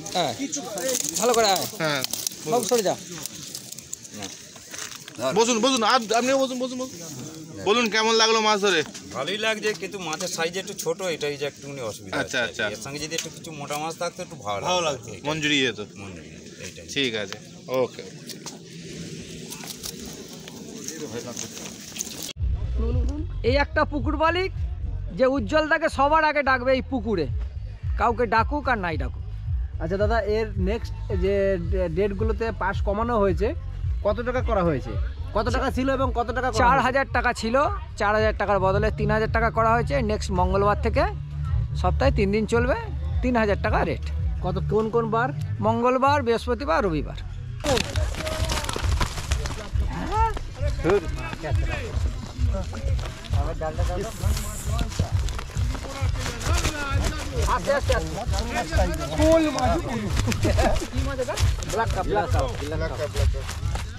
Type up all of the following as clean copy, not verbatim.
হ্যাঁ ভালো করে হ্যাঁ বাবু সরে যা। বসুন বসুন, আপনিও বসুন বসুন বসুন। বলুন কেমন লাগলো মাছ ধরে? ভালোই লাগছে, কিন্তু মাছের সাইজ একটু ছোট, এটাই যে একটুখানি অসুবিধা। আচ্ছা আচ্ছা, এর সঙ্গে যদি একটু কিছু মোটা মাছ থাকতো একটু ভালো লাগতো। মন জুড়িয়ে যেত। এইটাই। ঠিক আছে, ওকে। এই একটা পুকুর মালিক যে উজ্জ্বলদাকে সবার আগে ডাকবে এই পুকুরে, কাউকে ডাকুক আর নাই ডাকুক। আচ্ছা দাদা, এর নেক্সট যে ডেটগুলোতে পাস কমানো হয়েছে, কত টাকা করা হয়েছে, কত টাকা ছিল এবং কত টাকা 4000 টাকা ছিল, 4000 টাকার বদলে 3000 টাকা করা হয়েছে। নেক্সট মঙ্গলবার থেকে সপ্তাহে 3 দিন চলবে, 3000 টাকা রেট। কত কোন কোন বার? মঙ্গলবার, বৃহস্পতিবার, রবিবার। আস্তে আস্তে ফুল মাছ, কি মাছ এটা? Black cup, black cup, black cup, black cup.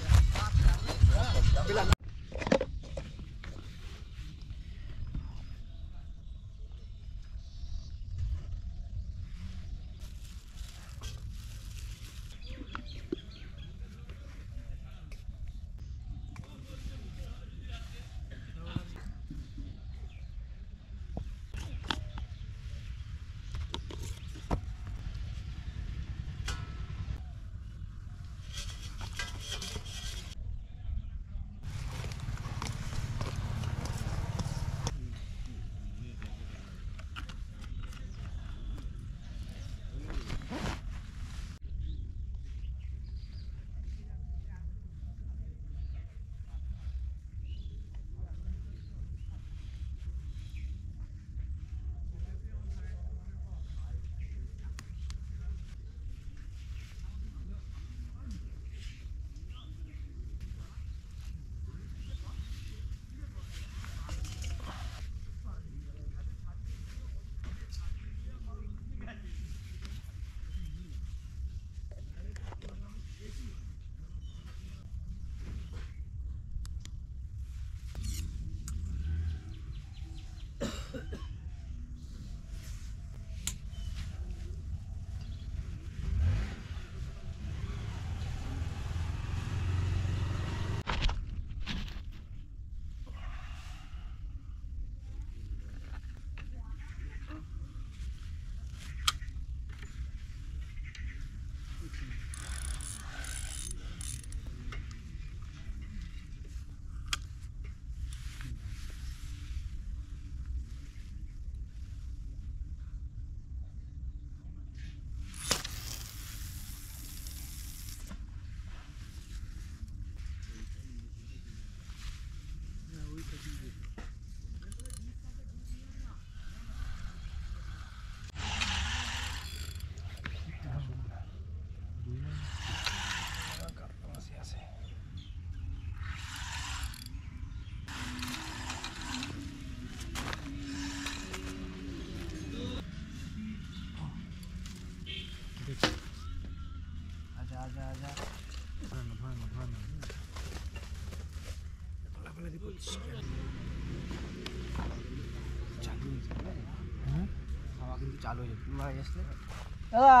চালু হয়ে যাবে, মারা গেছে। দাদা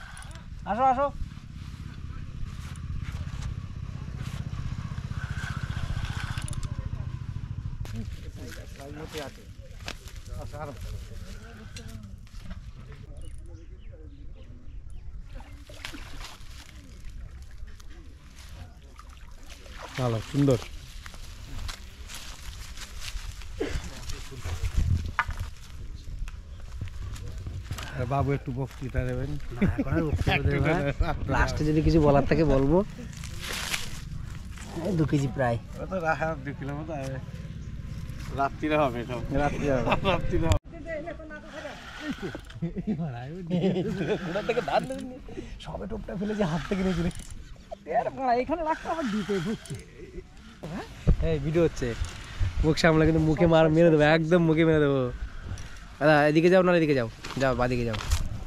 আসো আসো। ভালো, সুন্দর। বাবু একটু বক্তৃতা দেবেন। লাস্টে যদি কিছু বলার থাকে বলবো। 2 কেজি প্রায়। রাত্রিরে হবে সব, রাত্রিরে হবে, রাত্রিরে হবে। সবে টোপটা ফেলেছে, হাত থেকে নিয়ে চলে এখানে রাখতে আবার দিতে বুঝছি। এই ভিডিও হচ্ছে, মুখ সামলা কিন্তু মুখে মেরে দেবো, একদম মুখে মেরে দেবো। দাদা এদিকে যাও না, এদিকে যাও, যাও বাদিকে যাও।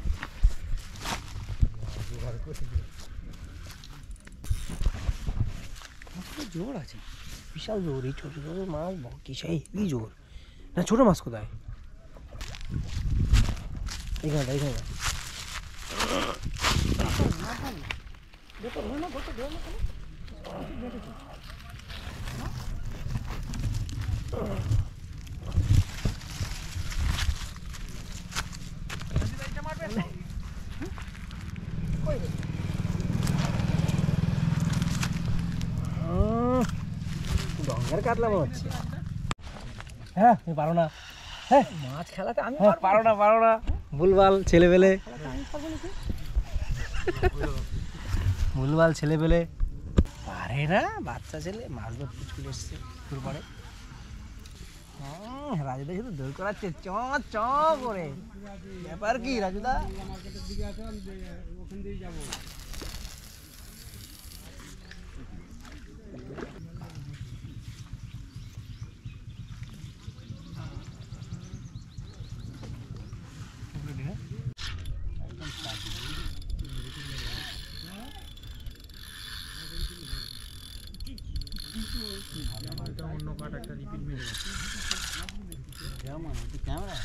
জোর আছে, বিশাল জোর। এই ছোট ছোট মাছ কিসাই হেভি জোর। না ছোট মাছ কোথায়? এইখানটা এইখানটা ডঙ্গার কাতলা মনে হচ্ছে। হ্যাঁ তুমি পারো না, হ্যাঁ মাছ খেলাতে আমি পারো না ভুলভাল ছেলে পেলে, ভুলভাল ছেলে পেলে পারে না। বাচ্চা ছেলে মাছ ধরতে চলে এসছে পুকুর পাড়ে। রাজুদা শুধু দৌড় করাচ্ছে চ চ করে। ব্যাপার কি রাজুদা? ক্যামেরা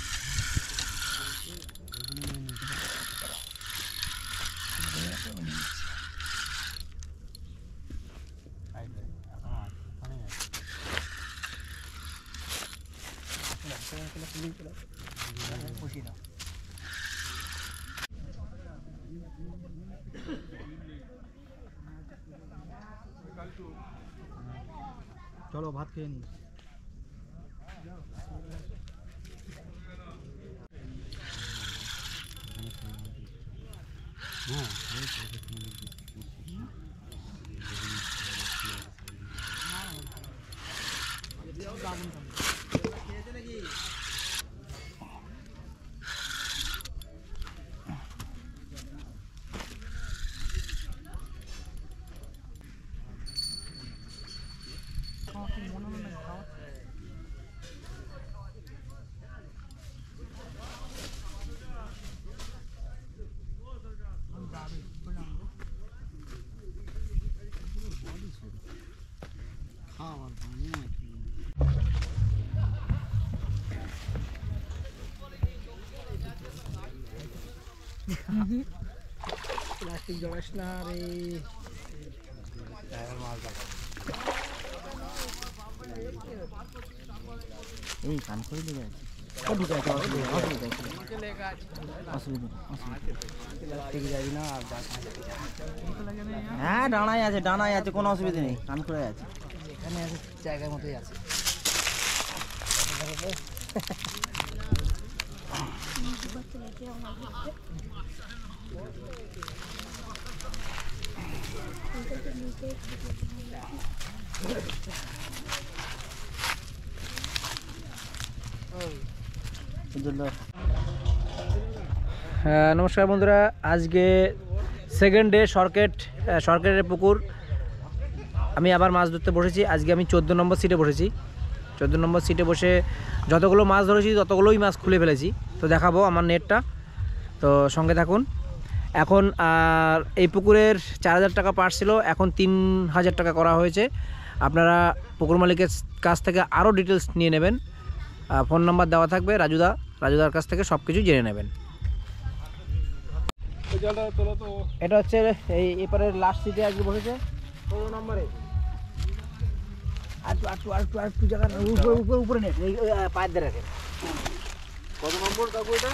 চলো ভাত খেয়ে নি। প্লাস্টিক জড়াস না রে। এই কান করে দেবে হ্যাঁ ডানাই আছে কোনো অসুবিধা নেই, কান করে আছে এখানে আছে জায়গার মতোই আছে। নমস্কার বন্ধুরা, আজকে সেকেন্ড ডে সরকারের পুকুর আমি আবার মাছ ধরতে বসেছি। আজকে আমি 14 নম্বর সিটে বসেছি। 14 নম্বর সিটে বসে যতগুলো মাছ ধরেছি ততগুলোই মাছ খুলে ফেলেছি, তো দেখাবো আমার নেটটা, তো সঙ্গে থাকুন। এখন এই পুকুরের 4000 টাকা পার ছিল, এখন 3000 টাকা করা হয়েছে। আপনারা পুকুর মালিকের কাছ থেকে আরও ডিটেলস নিয়ে নেবেন, ফোন নাম্বার দেওয়া থাকবে, রাজুদার কাছ থেকে সব কিছু জেনে নেবেন। এটা হচ্ছে এই এপারের লাস্ট সিটে আজকে বসেছে 16 নম্বরে। আরেকটু জায়গা উপরে নেট পায়ের দিয়ে রাখেন। কত নম্বর কাকু এটা?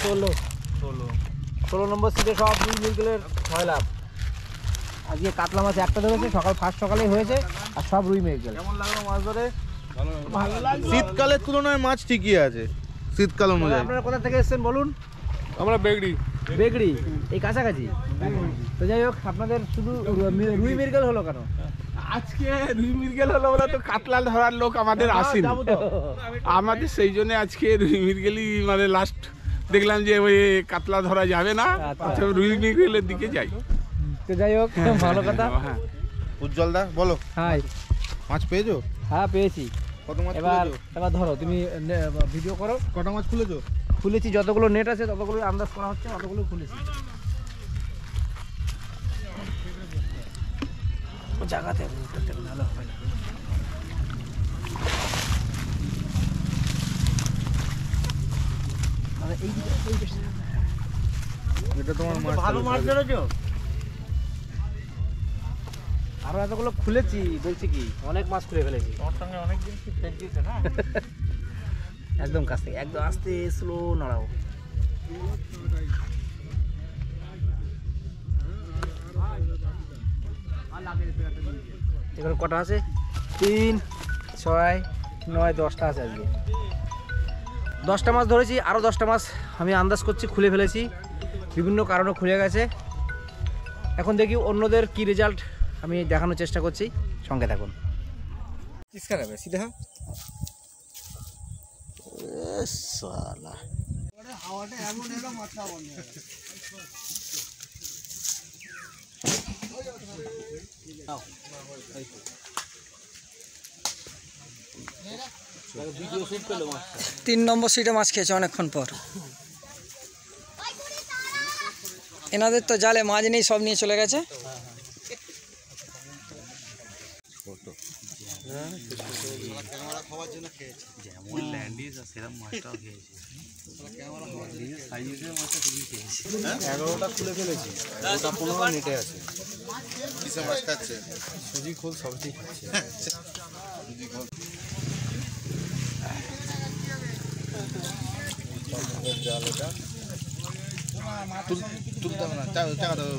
16 নম্বর সিটে সব রুই মৃগেলের লাভ। আজকে কাতলা মাছ একটা ধরেছে, ফার্স্ট সকালেই হয়েছে, আর সব রুই মৃগেল। কেমন লাগলো মাছ ধরে? ভালো লাগলো। শীতকালের তুলনায় মাছ ঠিকই আছে শীতকাল অনুযায়ী। আপনারা কোথা থেকে এসেছেন বলুন? আমরা বেগড়ি এই কাছাকাছি। তো যাই হোক, আপনাদের শুধু রুই মৃগেল হলো কেন? আজকে রুই মৃগেল হলো বলে তো কাতলা ধরার লোক আমাদের আসেনি, আমাদের সেই জন্য আজকে রুই মৃগেলই মানে লাস্ট দেখলাম যে ওই কাতলা ধরা যাবে না, আচ্ছা। রুই মৃগেলের দিকে যাই। তো যাই হোক, ভালো কথা। হ্যাঁ উজ্জ্বল দা বলো, হাই, মাছ পেয়েছো? হ্যাঁ পেয়েছি। কত মাছ এবার খুলেছো? ধরো, তুমি ভিডিও করো। কটা মাছ খুলেছো? খুলেছি যতগুলো নেট আছে ততগুলো আন্দাজ করা হচ্ছে, ততগুলো খুলেছি। জায়গাতে ভালো হবে না। মানে এই এটা তোমার মাছ ভালো মাছ ধরেছো। আরো এতগুলো খুলেছি, বলছি কি অনেক মাছ খুলে ফেলেছি। তোমার সঙ্গে অনেকদিন কি ফেক দিয়েছে না? একদম কাছ থেকে, একদম আস্তে স্লো নাড়াও। এখানে কটা আছে? 3, 6, 9, 10টা আছে আজকে। 10টা মাছ ধরেছি, আরও 10টা মাছ আমি আন্দাজ করছি খুলে ফেলেছি, বিভিন্ন কারণে খুলে গেছে। এখন দেখি অন্যদের কি রেজাল্ট আমি দেখানোর চেষ্টা করছি, সঙ্গে থাকুন। किसका है सीधा साला তিন নম্বর সিটে মাছ খেয়েছে অনেকক্ষণ পর। এনাদের তো জালে মাছ নেই, সব নিয়ে চলে গেছে। किसे माछ खाচ্ছে সুজি খোল সবজি খাচ্ছে সুজি খোল জাল এটা তুল দাও না টাকা দাও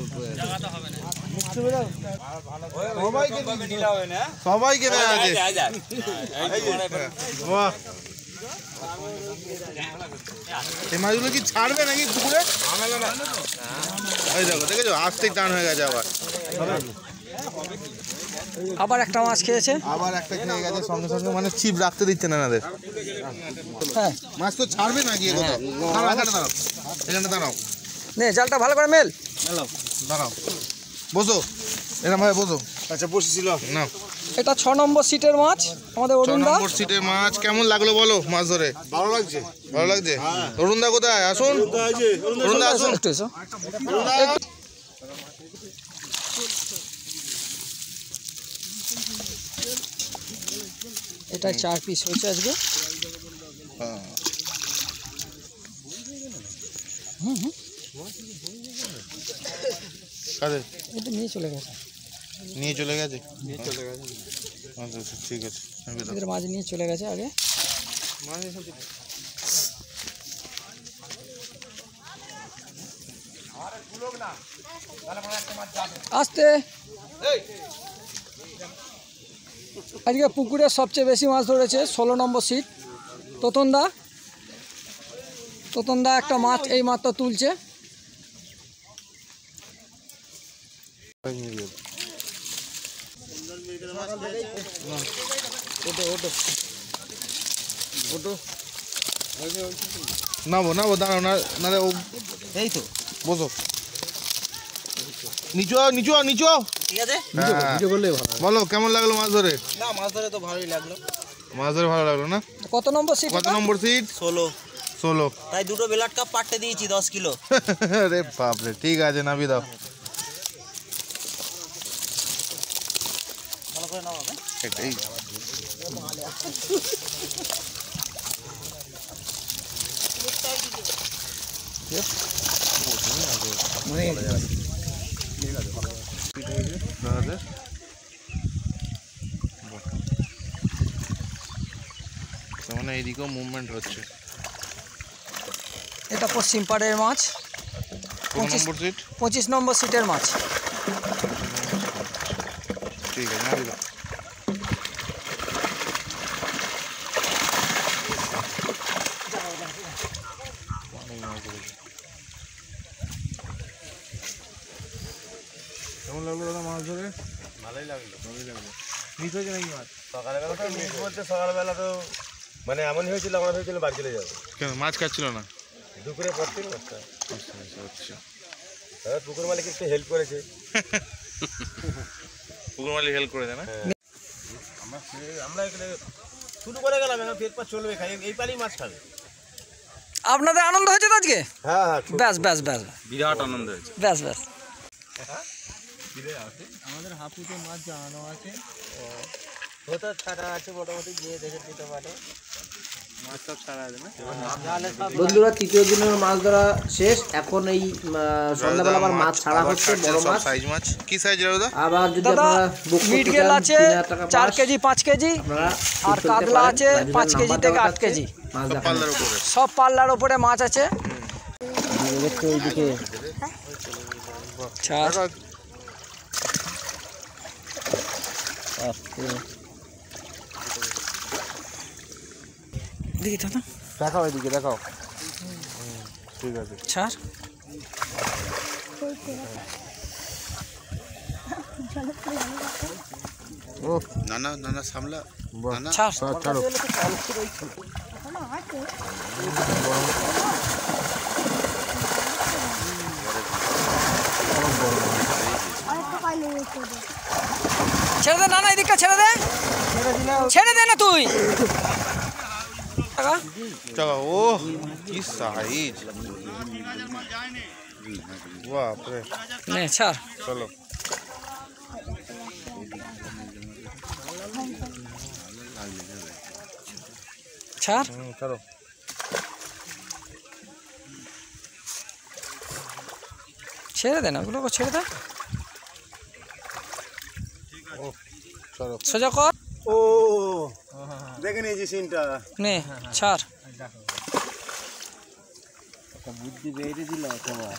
সবাইকে দেয়া আছে বাহ এই মাছগুলো কি ছাড়বে নাকি পুকুরে? এই দেখো দেখেছো আস্তে টান হয়ে গেছে আবার আবার একটা মাছ খেয়েছে। আবার একটা খেয়ে গেছে সঙ্গে সঙ্গে, মানে চিপ রাখতে দিচ্ছে না এনাদের। হ্যাঁ, মাছ তো ছাড়বে না গিয়ে কোথাও। দাঁড়াও এখানে দাঁড়াও, এখানে দাঁড়াও, নে জালটা ভালো করে মেল। দাঁড়াও, বসো এরকম ভাবে বসো। আচ্ছা বসেছিল না। এটা 6 নম্বর সিটের মাছ আমাদের 6 অরুণদা। নম্বর সিটের মাছ কেমন লাগলো বলো মাছ ধরে? ভালো লাগছে, ভালো লাগছে। অরুণদা কোথায়? আসুন অরুণদা আসুন। একটু এসো। এটা 4 পিস হয়েছে আজকে। কাদের এটা নিয়ে চলে গেছে। নিয়ে চলে গেছে? আচ্ছা আচ্ছা ঠিক আছে। এদের মাছ নিয়ে চলে গেছে আগে। আস্তে। আজকে পুকুরে সবচেয়ে বেশি মাছ ধরেছে 16 নম্বর সিট তোতনদা। তোতনদা একটা মাছ এই মাত্র তুলছে। নাবো নাবো দাঁড়াও না, নাহলে ও এই তো বসো। নিচু হও, নিচু হও, নিচু হও। ঠিক আছে, হ্যাঁ। ভিডিও করলেই ভালো। বলো কেমন লাগলো মাছ ধরে? না, মাছ ধরে তো ভালোই লাগলো। মাছ ধরে ভালো লাগলো না? কত নম্বর সিট? কত নম্বর সিট? 16। তাই দুটো বেলাট কাপ পাটতে দিয়েছি 10 কিলো। আরে বাপরে, ঠিক আছে নাবি দাও। ভালো করে নাও হবে। এটাই মানে এইদিকেও মুভমেন্ট হচ্ছে। এটা পশ্চিম পাড়ের মাছ। কত নম্বর সিট? 25 নম্বর সিটের মাছ। ঠিক আছে নাবি দাও। কেমন লাগলো দাদা মাছ ধরে? ভালোই লাগলো। ভালোই লাগলো। মিস হয়েছে নাকি মাছ? সকালবেলা তো মিস বলতে সকালবেলা তো মানে এমনই হয়েছিল, আমরা ভেবেছিলাম বাড়ি চলে যাবো। কেন মাছ খাচ্ছিল না? দুপুরে পড়ছিল মাছটা। আচ্ছা আচ্ছা আচ্ছা। এবার পুকুর মালিক একটু হেল্প করেছে। পুকুর মালিক হেল্প করে দেয় না? আমরা এখানে শুরু করে গেলাম, এখন পেট পা চলবে, খাই এই পালি মাছ খাবে। আপনাদের আনন্দ হয়েছে তো আজকে? হ্যাঁ হ্যাঁ ব্যাস ব্যাস ব্যাস বিরাট আনন্দ হয়েছে। ব্যাস ব্যাস। আমাদের হাপুতে মাছ জানানো আছে, ওটা ছাড়া আছে মোটামুটি, গিয়ে দেখে দিতে পারো। বন্ধুরা তৃতীয় দিনের মাছ ধরা শেষ। এখন এই সন্ধ্যাবেলা আবার মাছ ছাড়া হচ্ছে, বড় মাছ। সাইজ মাছ কি সাইজ দাদা? আবার যদি দাদা আপনারা বুক মিড করতে গেল চান আছে 3000 টাকা 4 পাস, কেজি 5 কেজি আপনারা আর ফেলতে কাতলা পারেন। আছে রাজুদার 5 কেজি নাম্বার থেকে দেওয়া 8 কেজি, মাছ দেখানো। পাল্লার উপরে সব পাল্লার ওপরে মাছ আছে। দেখতে এইদিকে ছাড় দেখি দাদা, দেখাও এদিকে দেখাও। ঠিক আছে ছাড় না না না না সামলা না ছাড় ছাড়ো। ছেড়ে দে, না না এদিকটা ছেড়ে দে, ছেড়ে দে না তুই। চলো। ও কি সাইজ, বাপরে। নে ছাড়, চলো ছাড় চলো। ছেড়ে দে না, ওগুলো ছেড়ে দে, চলো সোজা কর। ও দেখে নিয়েছি সিনটা। নে ছাড়, বুদ্ধি বেরিয়ে দিল তোমার।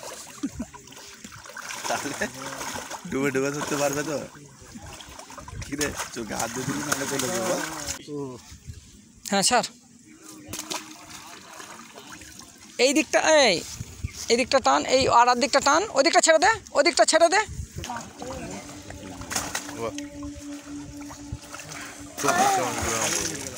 ডুবে ডুবে ধরতে পারবে তো? কি রে চোখে হাত দিয়ে দিবি নাহলে চলে যাবো। হ্যাঁ ছাড়। এই দিকটা, এই দিকটা টান, এই আর দিকটা টান, ওই দিকটা ছেড়ে দে, ওই দিকটা ছেড়ে দে। বাহ।